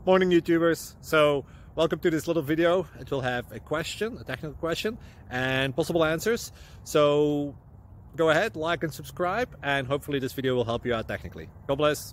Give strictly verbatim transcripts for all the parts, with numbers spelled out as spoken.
Morning YouTubers. So welcome to this little video. It will have a question, a technical question, and possible answers. So go ahead, like and subscribe, and hopefully this video will help you out technically. God bless.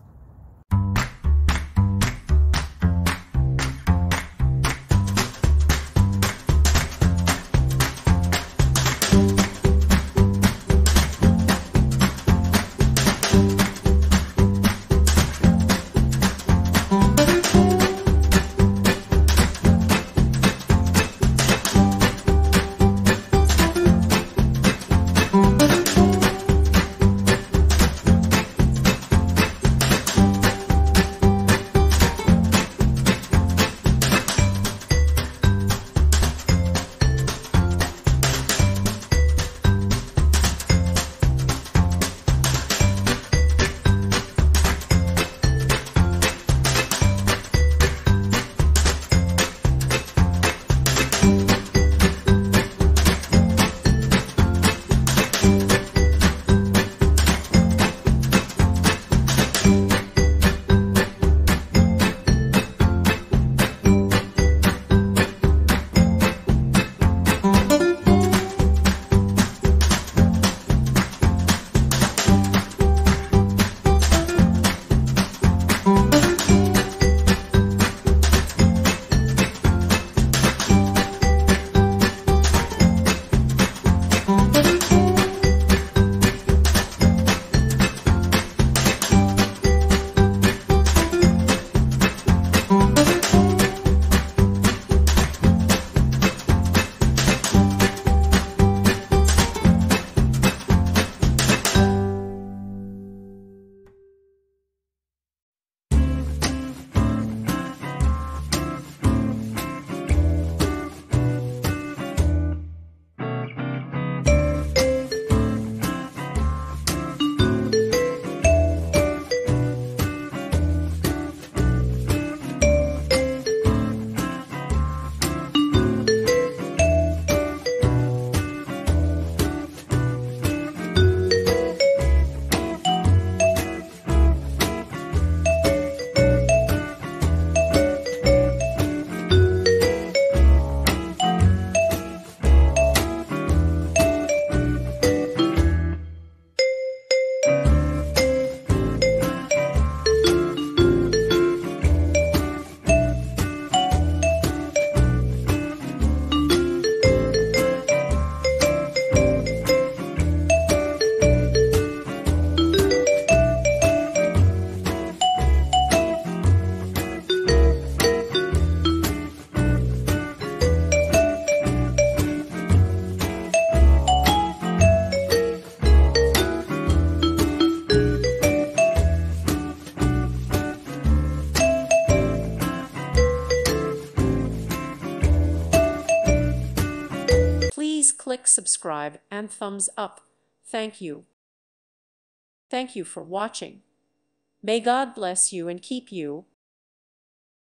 Please click subscribe and thumbs up. Thank you. Thank you for watching. May God bless you and keep you.